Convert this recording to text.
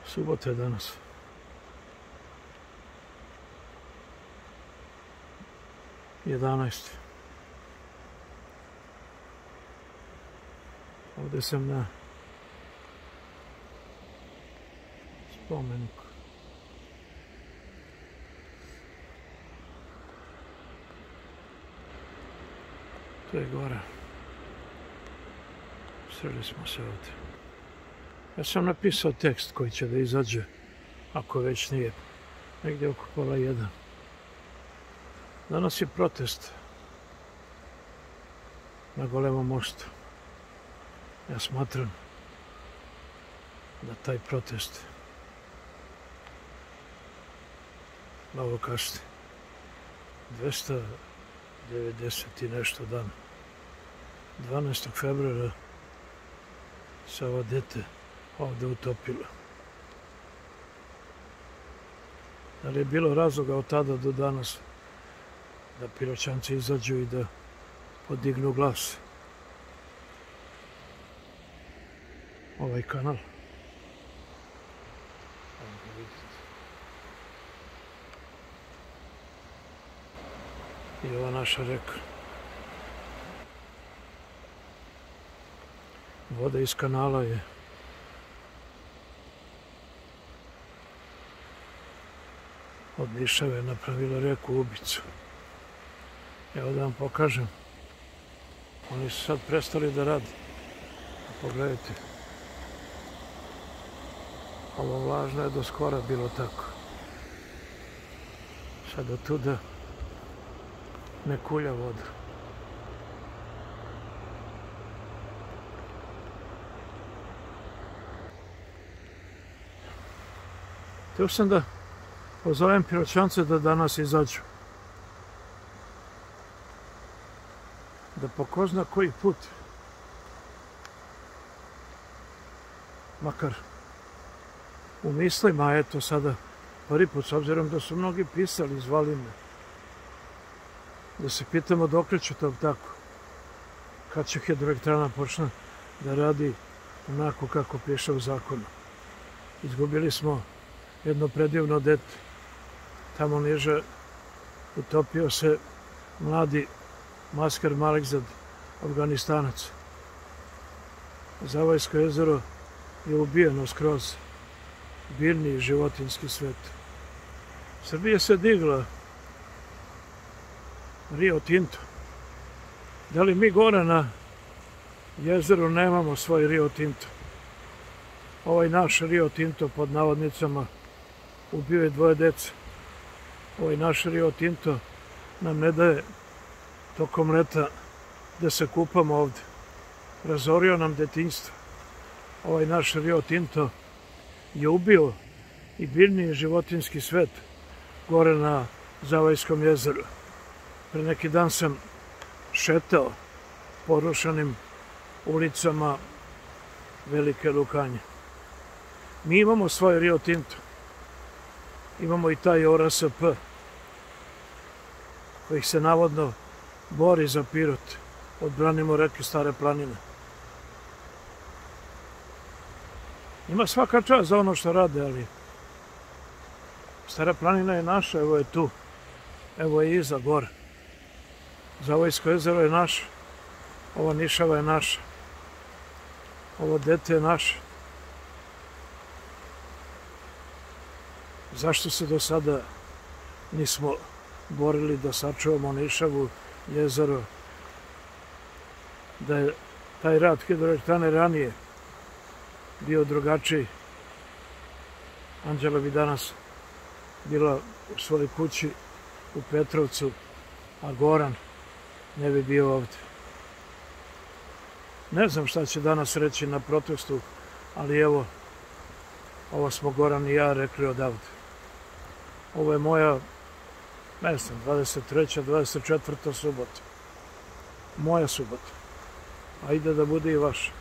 Subota je danas. Jedanaest. Ovdje sam na spomeniku. To je gora. Sreli smo se ovdje. Ja sam napisao tekst koji će da izađe, ako već nije, negdje oko 12:30. Danas je protest na Golemom mostu. Ja smatram da taj protest malo kasni. 290 i nešto dan. 12. februara se ovo dete ovdje utopilo. Da li je bilo razloga od tada do danas da Piroćanci izađu i da podignu glas? Ovaj kanal. I ova naša reka. Voda iz kanala je od Nišave napravila reku Ubicu. Evo da vam pokažem. Oni su sad prestali da rade. Pogledajte. Ovo vlažno je do skora bilo tako. Sad od tuda ne kulja voda. Htio sam da pozovem Piroćance da danas izađu. Da po ko zna koji put, makar u mislima, a eto sada prvi put, s obzirom da su mnogi pisali, zvali me, da se pitamo dokle će to tako, kad će hidroelektrana počne da radi onako kako piše u zakonu. Izgubili smo jedno predivno dete. Tamo niže utopio se mladi Masker Malikzad, Afganistanac. Zavojsko jezero je ubijeno skroz. Biljni i životinjski svet. Srbija se digla Rio Tinto. Da li mi gore na jezeru nemamo svoj Rio Tinto? Ovaj naš Rio Tinto, pod navodnicama, ubio je 2 dece. Ovaj naš Rio Tinto nam ne daje tokom leta da se kupamo ovdje. Razorio nam detinjstvo. Ovaj naš Rio Tinto je ubio i biljni i životinjski svet gore na Zavojskom jezeru. Pre neki dan sam šetao porušenim ulicama Velike Lukanje. Mi imamo svoj Rio Tinto. Imamo i taj ORSP koji se navodno bori za Pirot. Odbranimo reke Stare planine. Ima svaka čast za ono što rade, ali Stara planina je naša, evo je tu. Evo je iza, gore. Zavojsko jezero je naše. Ova Nišava je naša. Ovo dete je naše. Zašto se do sada nismo borili da sačuvamo Nišavu, jezero, da je taj rad hidroelektrane ranije bio drugačiji? Anđela bi danas bila u svojoj kući u Petrovcu, a Goran ne bi bio ovdje. Ne znam šta će danas reći na protestu, ali evo, ovo smo Goran i ja rekli odavde. Ovo je moja, ne znam, 23. 24. subota. Moja subota. A ide da bude i vaša.